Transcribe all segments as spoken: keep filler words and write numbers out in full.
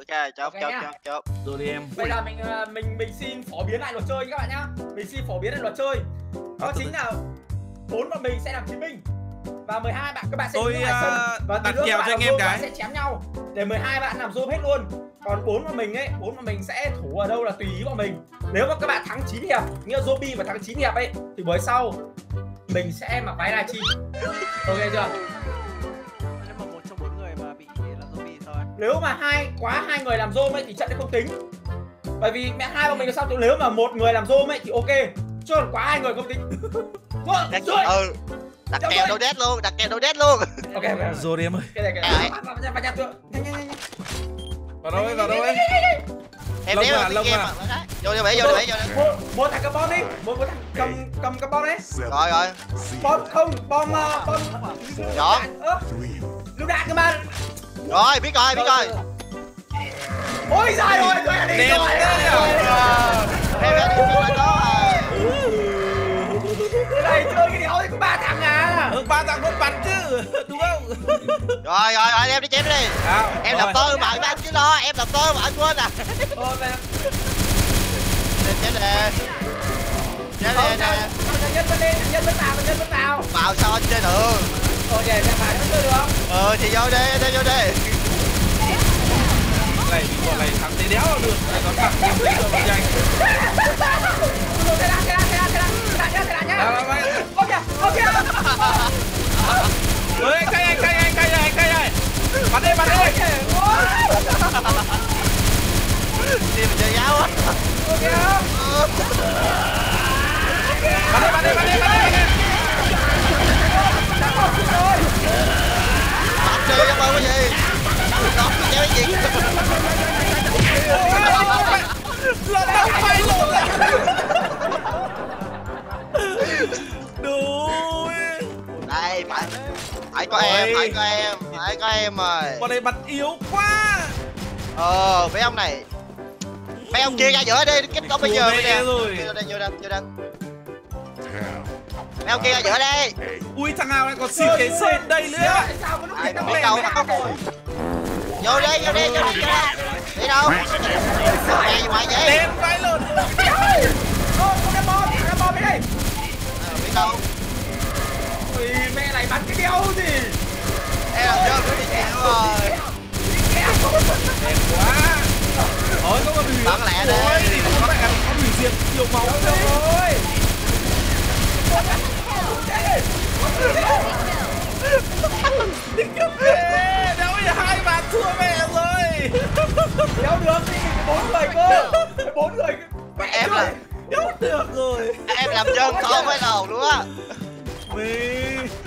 Ok, chốt chốt chốt chốt. Rồi đi em. Bây giờ mình mình mình xin phổ biến lại luật chơi các bạn nhá. Mình xin phổ biến lại luật chơi. Đó chính là bốn bọn mình sẽ làm chiến binh và mười hai bạn các bạn sẽ tôi đứng ngoài sân và đặt kèo cho anh em cái sẽ chém nhau để mười hai bạn làm zoom hết luôn. Còn bốn bọn mình ấy, bốn bọn mình sẽ thủ ở đâu là tùy ý bọn mình. Nếu mà các bạn thắng chín hiệp, nghĩa là zombie mà thắng chín hiệp ấy thì buổi sau mình sẽ mặc váy livestream. Ok chưa? Nếu mà một trong bốn người mà bị là zombie thôi. Nếu mà hai quá hai người làm zoom ấy thì trận đấy không tính. Bởi vì mẹ hai bọn mình là sao? Nếu mà một người làm zoom ấy thì ok. Chứ còn quá hai người không tính. Ừ. Đặt kèo đâu đét luôn, đặt kèo đâu đét luôn. Ok, rồi đi em ơi. Cái này cái này. Vào nhà tượng. Nhanh nhanh nhanh. Vào đâu ấy, vào đâu ấy. Em đéo là lông à. Vô đi bể, vô đi bể, vô đi. Một thằng carbon đi, một thằng cầm cầm carbon đấy. Rồi rồi. Bom không, bom bom. Chọn. Lựu đạn cơ mà. Rồi, biết rồi, biết rồi. Ôi giời ơi, tôi đã đi rồi. Em đã đi rồi đó. Cái này chơi cái đéo thì có ba thằng à. Ừ, ba thằng không bắn chứ, đúng không? Rồi rồi rồi, em đi chém đi. À, em làm tôi mà anh chứ lo, em làm tôi mà anh quên à. Ôi mẹ. Chém nè. Chém nè nè. Nhân bên đi, nhân bên nào, nhân bên nào. Vào sao anh chơi được? Ôi vậy ra bài nó chơi được không? Ờ thì vô đi, đi vô đi. Này bị bọn này thắng thế đéo được, này còn thắng em biết rồi nhanh. Cái đạn, cái đạn, cái đạn, cái đạn, cái đạn, cái đạn nhá. Ôi kìa, ôi kìa. Ơi anh, anh, anh, anh, anh, anh, anh, anh. Bắn đi, bắn đi. Đi mình chơi giáo á. Ôi kìa. Bắn đi, bắn đi, bắn đi, bắn đi. Bắn đi, em ơi cái gì? Đó, cái gì? Lộn đâu phải lộn lại. Đủ. Đây, phải phải có em, phải có em, phải có em rồi. Bọn này bắn yếu quá. Ờ, mấy ông này. Mấy ông chia ra giữa đi, kết cấu bây giờ bây giờ. Vô đây, vô đây, vô đây. Mấy ông kia ra giữa đi. Ui thằng nào lại còn xịt cái sên đây nữa. Sao có lúc Ai nó biết đâu nó có. Vô đi, vô đi, vô đi, vô đi. Đi đâu? Nghe gì ngoài vậy? Đen vãi lộn. Ô, có cái bom, cái bom đây. Biết đâu? Ui, mẹ lại bắn cái đéo gì? Em làm chưa cứ đi kẹo rồi. Đẹp quá. Ôi có con hủy. Bắn lẹ đi. Ôi thì có mẹ có hủy diệt nhiều máu rồi. Đéo bị hai bàn thua mẹ rồi. Đéo được đi, bốn người cơ. Bốn người. Em là Đéo được rồi. em làm chân con với đầu luôn á. Mì.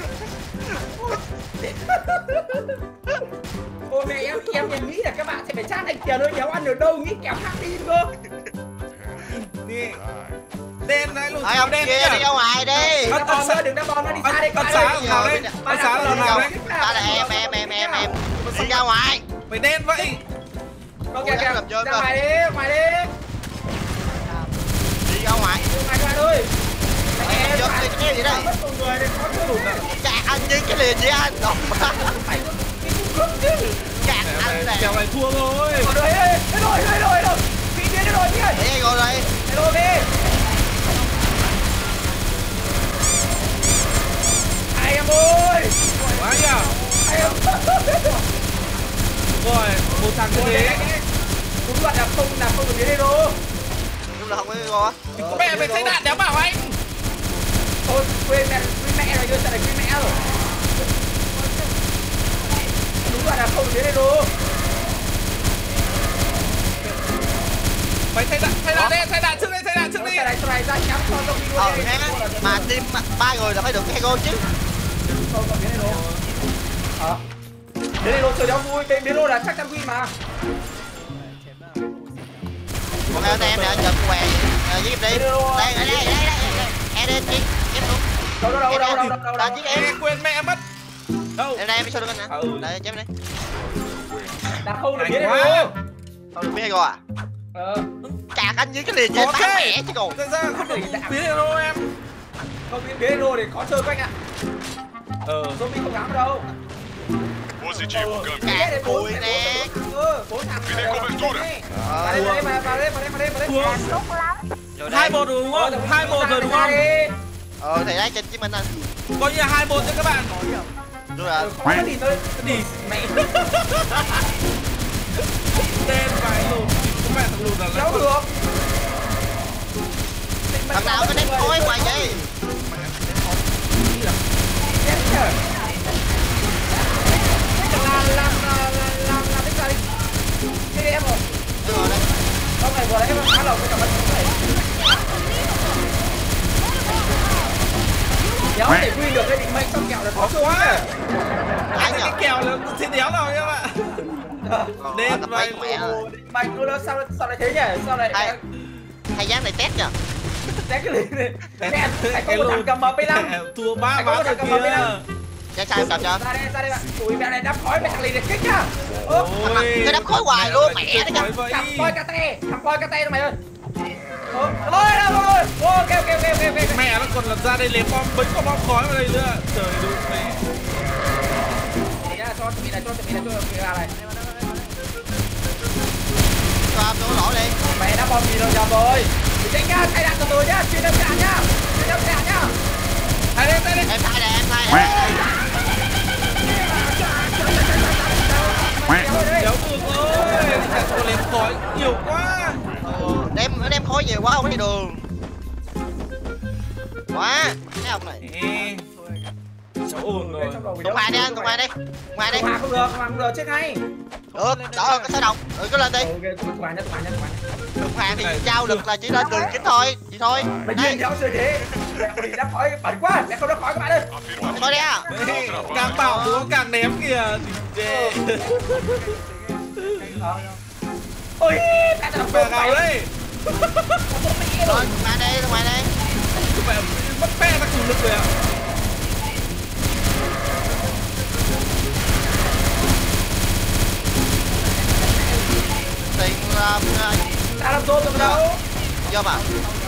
Ôi mẹ em, em em nghĩ là các bạn sẽ phải chat thành tiền thôi, đéo ăn được đâu, nghĩ kéo khác đi cơ. Đi. Đen này luôn. Hai ông đen kia đi ra ngoài đi. Đừng đá bom nữa, đừng đá bom nữa, đi xa đi. Con xá lần nào đấy? Con xá lần nào đấy? Ta là em, em, em, em, em. Đi ra ngoài. Mày đen vậy. Ok kìa, ra ngoài đi, ngoài đi. Đi ra ngoài. Ngoài ngoài thôi. Em chơi cái cái gì đây? Chạc anh như cái liền với anh. Đọc mà. Chạc anh nè. Kèo này thua rồi. Rồi rồi, rồi rồi rồi rồi. Vị trí đi rồi đi. Đi rồi đây. Hello đi. Ai em ơi. Quá nhỉ. Ai em. Rồi, một thằng như thế. Đúng là đạp không đạp không được đến đây đâu. Đúng là không có go á. Mẹ mày thấy đạn đéo bảo anh. Thôi quên mẹ, quên mẹ rồi, đưa trận này quên mẹ rồi. Đúng là đạp không được đến đây đâu. Mày thay đạn, thay đạn đi, thay đạn trước đi, thay đạn trước đi. Cái này này ra nhắm cho trong video. Ờ nghe mà team ba người là phải được cái go chứ. Không còn đến đây đâu. Ờ. Đến đây đâu chơi đéo vui, đến đây là chắc chắn win mà. Còn em em nè, chụp què với em đi. Đây đây đây đây. Em đi đi, em luôn. Đâu đâu đâu đâu đâu đâu đâu. Chiếc em quên mẹ mất. Đâu? Em đây em show được anh nè. Đây chém đi. Đã không được đến đây đâu. Không được biết go à? Ờ. Chạc anh với cái liền với bá mẹ chứ còn. Thật ra không được biến hero em. Không biến biến hero thì khó chơi các anh ạ. Ờ. Zombie không dám đâu. Positivo, câmbio. Cạn cùi nè. Ừ, bốn thằng Vì đây cobertura. vào đây vào đây vào đây vào đây vào đây vào đây Thua hai một rồi đúng không? hai một rồi đúng không? Ờ thầy đang trên chứ mình anh. Coi như là hai một cho các bạn. Rồi à. Có gì tôi Đi mẹ tên phải lùn. Các bạn thằng lùn là kéo được. Thằng nào có ném khói hoài vậy? Chết chưa? Làm làm làm làm làm cái gì? Cái em rồi. Được rồi đây. Con này vừa đấy em phá đầu cái cặp mắt này. Kéo để quy được cái định mệnh xong kẹo là khó quá. Ai Cái nhở? kèo là xin đéo nào các bạn. Đến vậy mẹ rồi. định mệnh luôn đó, sao sao lại thế nhỉ? Sao lại Hai hai dáng này test nhở? Test cái gì này? Nè, anh có một thằng cầm em pê năm. Thua ba Anh có ván một rồi thằng cầm em pê kìa. năm. Chắc sao em cầm cho? Ra đây, ra đây bạn. Ui mẹ này đắp khói mẹ thằng lì này kích nhá. Ơ, Ôi. Cái đắp khói hoài luôn mẹ nó Nói kìa. vậy. thằng coi ca tê, thằng coi ca tê đâu mày ơi. Ơ, ôi đâu rồi. Ok ok ok ok ok. Mẹ nó còn làm ra đây lấy bom bánh có bom khói vào đây nữa. Trời đúng mẹ. Để nhá, cho chuẩn bị này, cho chuẩn bị này, cho chuẩn bị này. Cho vô lỗ đi. Mẹ đã bom gì đâu nhầm rồi. Đi đánh nhá, thay đạn từ từ nhá, chuyên đâm đạn nhá. Chuyên đâm đạn nhá. Hai đây, đây đây. Em thay này em thay này. Đéo được rồi. Thằng cô lấy khói nhiều quá. Đem nó đem khói nhiều quá không có đi đường. Quá. Cái ông này. Ê. Cháu ồn rồi. Tung hoài đi anh, tung hoài đi. Tung hoài đi. Không không được, không được, chết ngay. Được, đó cái sơ đồng. Ừ cứ lên đi. Ok, tung hoài nhá, tung hoài nhá, tung hoài nhá. Tung hoài thì trao lực là chỉ lên đường chính thôi. Vậy thôi. Mày Đây. nhìn theo chơi thế. Mẹ đi đắp khói bẩn quá, mẹ không đắp khói các bạn ơi. Thôi đi à. Ê, càng bảo búa càng ném kìa. Ê. Ôi, mẹ tao Mẹ gào đây. Rồi, tung hoài đi, tung hoài đi. Mẹ mất phe ta chủ lực rồi ạ. Tiền làm tao làm tốt rồi đâu. vô mà.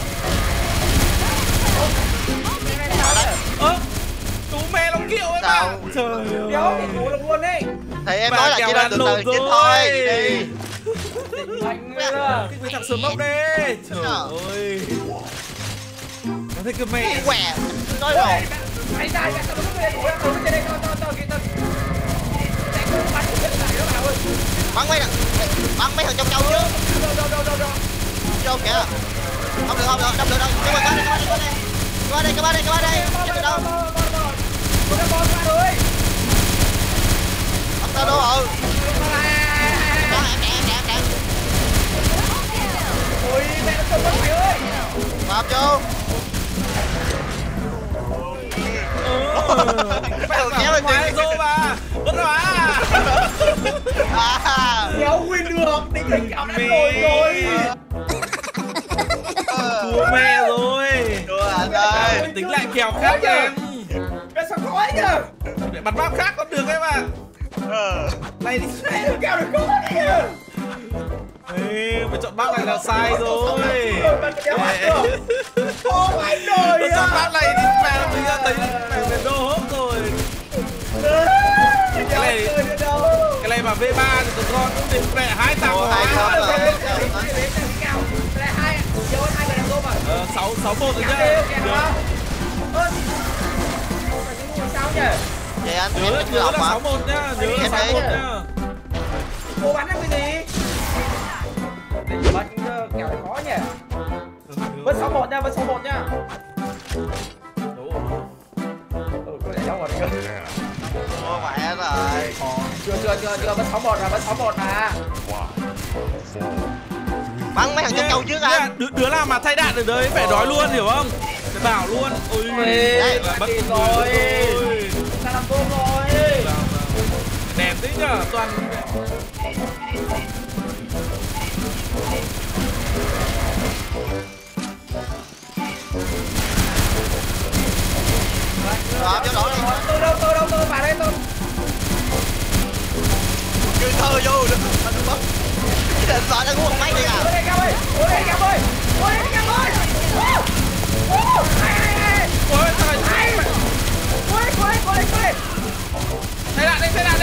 Ơ, chú mẹ nó kiểu ấy mà. Sao? Trời ơi. Đéo thì ngủ được luôn đi. Thì em Bà nói là kèo chỉ lên ăn đường lộn đường chính rồi. thôi. Vậy đi. Mạnh nữa. Cái với thằng sườn mốc đi. Trời ơi. Nó thấy cái mẹ. Quẻ. Nói rồi. Mày ra mẹ tao không có ngủ đâu, tao trên đây tao tao tao kia tao. Đánh không bắn được lại đó bạn ơi. Bắn mấy thằng bắn mấy thằng trong nhau chứ. Đâu đâu đâu đâu đâu. Vô kìa. Không được không được, không được đâu. Nhưng mà qua đây, qua đây, qua đây. Qua đây, qua đây, qua đây. Chưa được đâu. Tôi đã bom ra rồi. Ông tao đâu rồi. Đó em em em em. Ôi mẹ nó không bắt mày ơi. Vào vô. Mẹ kéo lên ngoài rồi mà. Vẫn mà. À. Kéo win được, tính là kéo đã rồi rồi. Thua mẹ rồi. Đùa anh ơi. Tính lại kèo khác em. Mẹ sao khói nhá. Để bắn bom khác còn được em ạ. Ờ. Này đi. Mẹ đừng kéo được khói đi. Ê, phải chọn bác này là sai rồi. Mẹ kéo hết được. Ô anh rồi. Tôi chọn bác này đi mẹ bây giờ thấy mẹ về đô hốp rồi. Cái này Cái này mà vê ba thì tụi con cũng định mẹ hai tặng Ủa, hai hóa. con rồi. Ờ, sáu sáu một rồi nhá. Được. Vậy anh Nhớ em nhớ cứ là học mà. sáu một nhá, nhớ là Em sáu thấy. một nhá. Cô bắn cái gì? Để bắn kẹo này khó nhỉ. Vẫn sáu một nha, vẫn sáu một nha. Ừ, có lẽ cháu một rồi. Ủa mẹ rồi. Chưa chưa chưa chưa vẫn sáu một rồi, vẫn sáu một mà. Bắn mấy thằng trong nhau trước anh. Đứa, đứa nào mà thay đạn được đấy phải nói luôn hiểu không? Phải bảo luôn. Ôi Đây, là bắt rồi. rồi. Ta làm tốt rồi. Đẹp đấy nhá, toàn Đó, vô đó đi. Tôi đâu, tôi đâu, tôi vào đây tôi. Cứ thơ vô được. Anh đừng bắn. Cái định sợ nó uống máy đi à. Ôi đây Cam ơi, ôi đây Cam ơi, ôi đây Cam ơi. Ôi, ai ai ai. ôi trời Ai. Ôi, ôi, ôi, ôi. thay đạn đây, thay đạn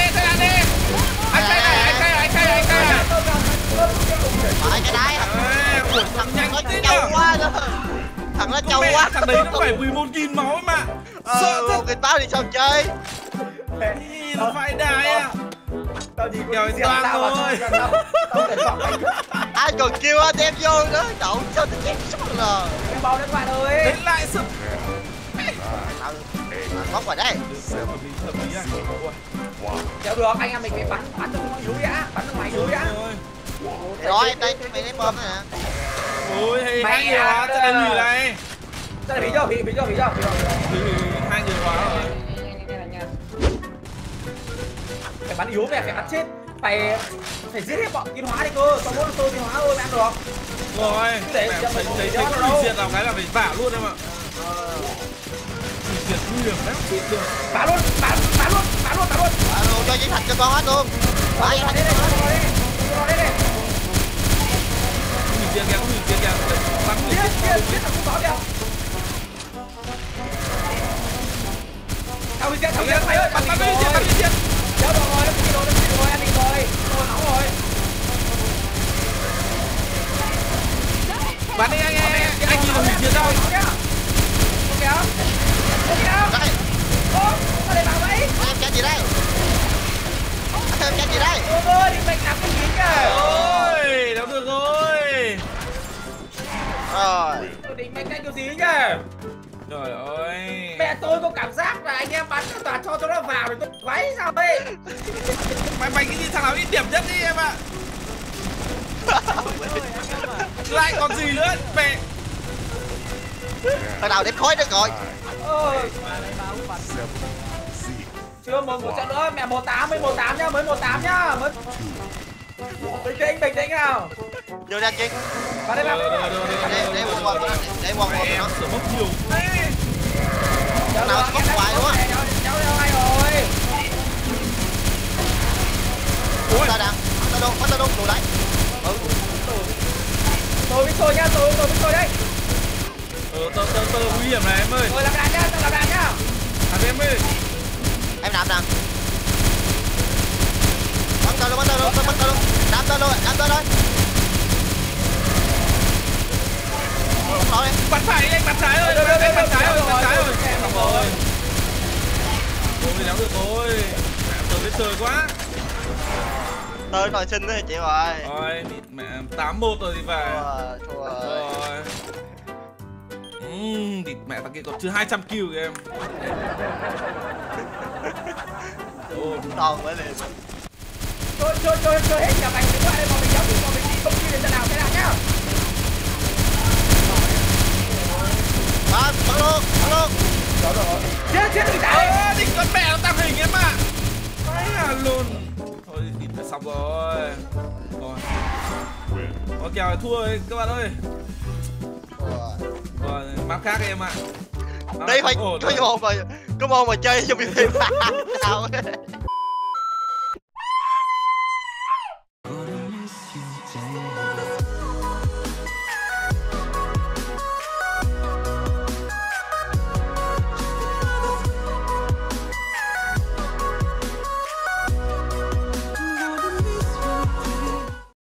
lâu mẹ, quá. thằng đấy nó phải mười một nghìn máu mà. Ờ, Sợ thật. một nghìn bao thì sao chơi? Ý, nó phải đài à. Tao chỉ Trời, có toang tao rồi. tao tao phải chọn anh. Ai còn kêu anh em vô nữa, đậu sao tôi chém sắp rồi. Cái bao đấy các bạn ơi. Đánh lại sức. Tao bóc vào đây. Hợp lý, hợp lý à. Ui. Kéo được, anh em mình phải bắn bắn được nó yếu đã, bắn được máy yếu đã. Rồi. Rồi em đây mày lấy bom này nè. Ôi, hay Mày hai nhiều à, quá, cho nên hủy này. Đây là bị chưa? Bị bị chưa? Bị chưa? Bị chưa? Hủy, hủy, hủy, hai nhiều quá rồi. Phải bắn yếu mẹ, phải bắn chết. Phải phải giết hết bọn tiến hóa đi cơ. Còn mỗi tôi tiến hóa thôi mới ăn được. Rồi, Để mẹ cho thấy mình thấy kéo thấy nó có hủy đâu. diệt nào cái là phải vả luôn em ạ. Hủy diệt nguy hiểm lắm, chết được. Bắn luôn, bắn bắn luôn, bắn luôn, bắn luôn. Alo, cho giấy thật cho con hết luôn. Bắn Đấy, luôn đây này, bắn luôn đây. Bắn luôn đây này. Hủy diệt kìa, có hủy diệt kìa. Bắn hủy Giết, diệt. giết, giết thằng con kìa. Thằng hủy diệt, thằng hủy diệt mày ơi, Bắn bắn bắn hủy hủy diệt, bắn hủy diệt. Kéo đồ rồi, nó bị đồ, nó bị đồ, ăn đi rồi. Đồ nóng rồi. Bắn đi anh em, anh nhìn là hủy diệt đâu. Không kéo. Không kéo. đây. Ô, sao lại bảo vậy? Em chết gì đây? Em chết gì đây? Ô ơi, đi mình làm cái gì kìa. Ôi, đóng được rồi. Rồi. Tôi định mệnh cái kiểu gì kìa. Trời ơi. Mẹ tôi có cảm giác là anh em bắn toàn cho cho nó vào rồi tôi váy sao đây? Mày mày cái gì thằng nào ít điểm nhất đi em ạ. Lại còn gì nữa mẹ. Thằng nào đến khối được rồi. Ơi. Chưa một một trận nữa, mẹ một tám mới một tám nhá, mới một tám nhá, mới bình tĩnh bình tĩnh nào. Vô ra chị. Vào đây vào. Để để quăng quăng nó, để quăng quăng Em nó. sửa mất nhiều thế. Cháu nào bốc hoài đúng không? Cháu cháu đâu ai rồi? Ui. Ta đang, ta đâu, ta đâu, đồ đấy. Ừ. Tôi biết tôi nhá, tôi tôi biết tôi đấy. Ờ, tơ tơ tơ nguy hiểm này em ơi. Tôi làm đạn nhá, tôi làm đạn nhá. Thằng em ơi. Em làm nè. Bắn tơ luôn, bắn tơ luôn, bắn tơ luôn. Đám tơ luôn, đám tơ thôi. Không nói đi. Bắn phải đi anh, bắn trái rồi, bắn trái, bắn trái rồi, bắn trái rồi. Xong rồi. Ôi, đéo được rồi. Mẹ tớ biết chơi quá. Tơ nội sinh đấy chị rồi. Rồi, mẹ tám một rồi thì phải. Thua, thua rồi. Rồi. Ừm, thì mẹ thằng kia còn chưa hai trăm kill kìa em. Ôi, Toàn mới lên. Chơi chơi chơi chơi hết nhà mày đến qua đây mà mình giáo đi mà mình đi công ty đến trận nào thế nào nhá. Bắn, bắn luôn, bắn luôn. Đó rồi. Chết chết người ta. ơ, đỉnh con mẹ nó tăng hình em ạ. Phải à luôn. Thôi, đi phải xong rồi. Rồi. Có kèo thua rồi các bạn ơi. Thua. Rồi, map khác em ạ. Map Đây khác phải ổn có rồi. môn mà có môn mà chơi trong game sao